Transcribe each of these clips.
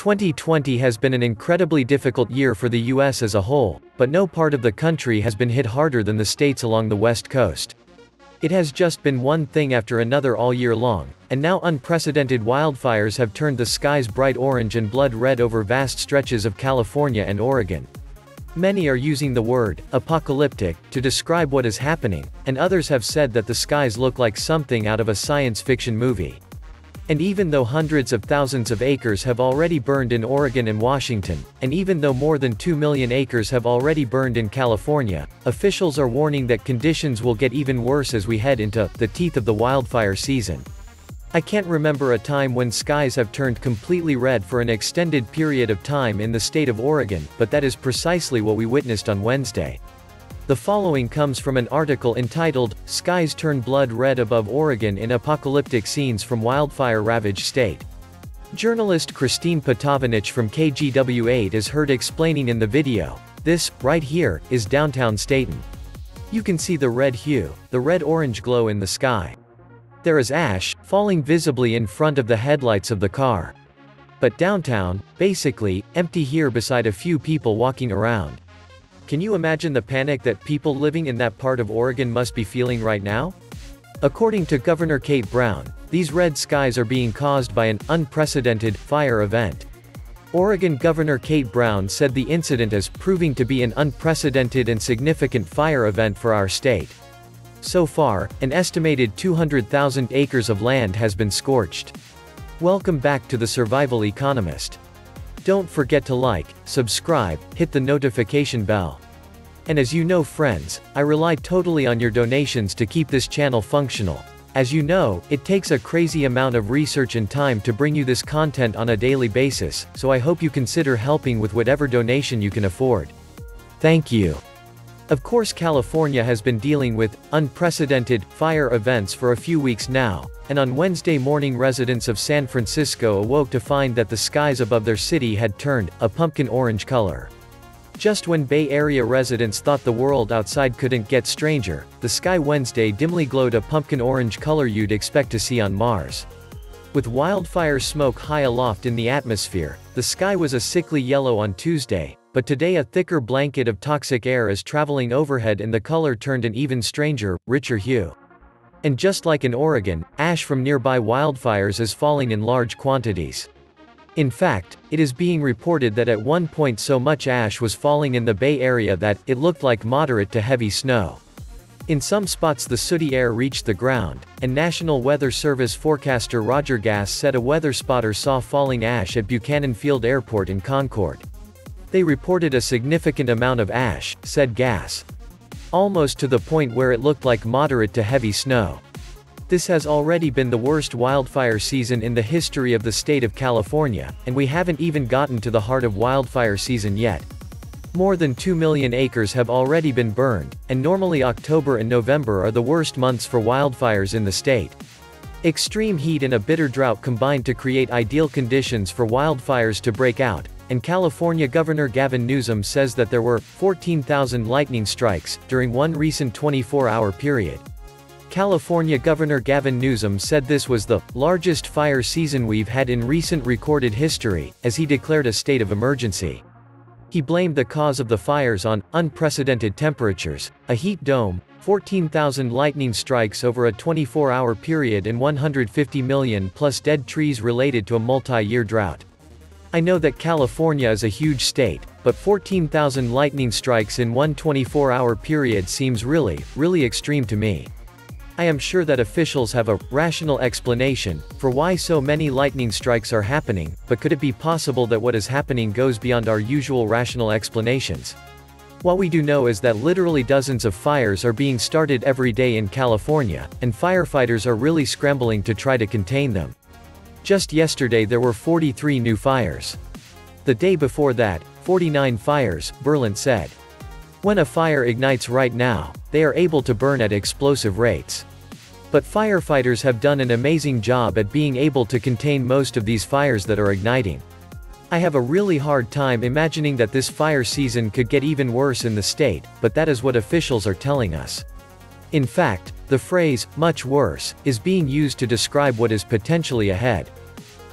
2020 has been an incredibly difficult year for the US as a whole, but no part of the country has been hit harder than the states along the West Coast. It has just been one thing after another all year long, and now unprecedented wildfires have turned the skies bright orange and blood red over vast stretches of California and Oregon. Many are using the word apocalyptic to describe what is happening, and others have said that the skies look like something out of a science fiction movie. And even though hundreds of thousands of acres have already burned in Oregon and Washington, and even though more than 2 million acres have already burned in California, officials are warning that conditions will get even worse as we head into the teeth of the wildfire season. I can't remember a time when skies have turned completely red for an extended period of time in the state of Oregon, but that is precisely what we witnessed on Wednesday. The following comes from an article entitled, "Skies Turn Blood Red Above Oregon in Apocalyptic Scenes from Wildfire-Ravaged State." Journalist Christine Patavanich from KGW8 is heard explaining in the video, "This, right here, is downtown Staten. You can see the red hue, the red-orange glow in the sky. There is ash, falling visibly in front of the headlights of the car. But downtown, basically, empty here beside a few people walking around. Can you imagine the panic that people living in that part of Oregon must be feeling right now?" According to Governor Kate Brown, these red skies are being caused by an unprecedented fire event. Oregon Governor Kate Brown said the incident is proving to be an unprecedented and significant fire event for our state. So far, an estimated 200,000 acres of land has been scorched. Welcome back to the Survival Economist. Don't forget to like, subscribe, hit the notification bell. And as you know friends, I rely totally on your donations to keep this channel functional. As you know, it takes a crazy amount of research and time to bring you this content on a daily basis, so I hope you consider helping with whatever donation you can afford. Thank you. Of course, California has been dealing with unprecedented fire events for a few weeks now, and on Wednesday morning residents of San Francisco awoke to find that the skies above their city had turned a pumpkin orange color. Just when Bay Area residents thought the world outside couldn't get stranger, the sky Wednesday dimly glowed a pumpkin orange color you'd expect to see on Mars. With wildfire smoke high aloft in the atmosphere, the sky was a sickly yellow on Tuesday, but today a thicker blanket of toxic air is traveling overhead and the color turned an even stranger, richer hue. And just like in Oregon, ash from nearby wildfires is falling in large quantities. In fact, it is being reported that at one point so much ash was falling in the Bay Area that it looked like moderate to heavy snow. In some spots the sooty air reached the ground, and National Weather Service forecaster Roger Gass said a weather spotter saw falling ash at Buchanan Field Airport in Concord. "They reported a significant amount of ash," said Gass. "Almost to the point where it looked like moderate to heavy snow." This has already been the worst wildfire season in the history of the state of California, and we haven't even gotten to the heart of wildfire season yet. More than 2 million acres have already been burned, and normally October and November are the worst months for wildfires in the state. Extreme heat and a bitter drought combined to create ideal conditions for wildfires to break out, and California Governor Gavin Newsom says that there were 14,000 lightning strikes during one recent 24-hour period. California Governor Gavin Newsom said this was the largest fire season we've had in recent recorded history, as he declared a state of emergency. He blamed the cause of the fires on unprecedented temperatures, a heat dome, 14,000 lightning strikes over a 24-hour period and 150 million plus dead trees related to a multi-year drought. "I know that California is a huge state, but 14,000 lightning strikes in one 24-hour period seems really extreme to me. I am sure that officials have a rational explanation for why so many lightning strikes are happening, but could it be possible that what is happening goes beyond our usual rational explanations? What we do know is that literally dozens of fires are being started every day in California, and firefighters are really scrambling to try to contain them. Just yesterday there were 43 new fires. The day before that, 49 fires," Berlant said. "When a fire ignites right now, they are able to burn at explosive rates. But firefighters have done an amazing job at being able to contain most of these fires that are igniting. I have a really hard time imagining that this fire season could get even worse in the state, but that is what officials are telling us." In fact, the phrase, "much worse," is being used to describe what is potentially ahead.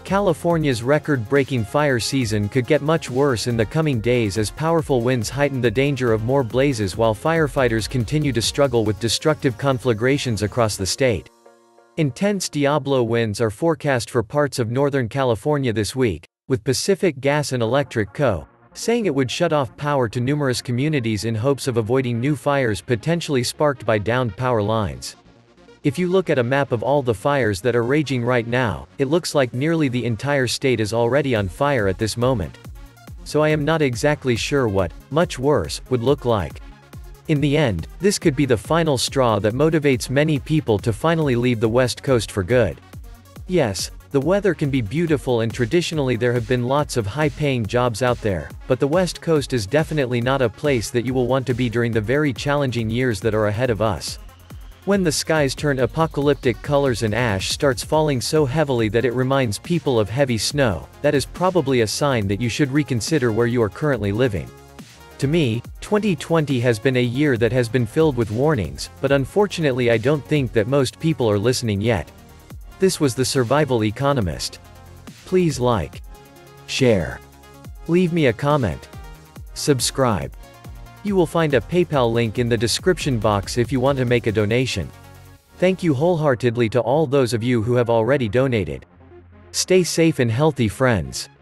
California's record-breaking fire season could get much worse in the coming days as powerful winds heighten the danger of more blazes while firefighters continue to struggle with destructive conflagrations across the state. Intense Diablo winds are forecast for parts of Northern California this week, with Pacific Gas and Electric Co. saying it would shut off power to numerous communities in hopes of avoiding new fires potentially sparked by downed power lines. If you look at a map of all the fires that are raging right now, it looks like nearly the entire state is already on fire at this moment. So I am not exactly sure what, much worse, would look like. In the end, this could be the final straw that motivates many people to finally leave the West Coast for good. Yes, the weather can be beautiful and traditionally there have been lots of high-paying jobs out there, but the West Coast is definitely not a place that you will want to be during the very challenging years that are ahead of us. When the skies turn apocalyptic colors and ash starts falling so heavily that it reminds people of heavy snow, that is probably a sign that you should reconsider where you are currently living. To me, 2020 has been a year that has been filled with warnings, but unfortunately I don't think that most people are listening yet. This was the Survival Economist. Please like, share, leave me a comment, subscribe. You will find a PayPal link in the description box if you want to make a donation. Thank you wholeheartedly to all those of you who have already donated. Stay safe and healthy, friends.